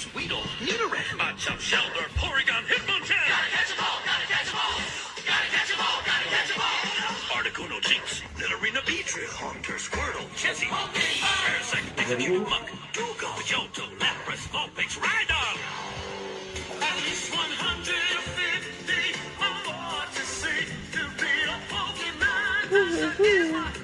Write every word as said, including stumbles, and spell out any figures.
Gyarados, Weedle, Nidoran, Machop, Shelter, Porygon, Hitmonchan. Gotta catch 'em all, gotta catch 'em all. Gotta catch 'em all, gotta catch 'em all. Articuno, Jinx, Nidorina, Beedrill, Haunter, Squirtle, Jessie, Parasect, Pikachu, Muk, Dewgong, Johto, Lapras, Vulpix, Rhydon. At least one hundred fifty or more to see to be a Pokemon.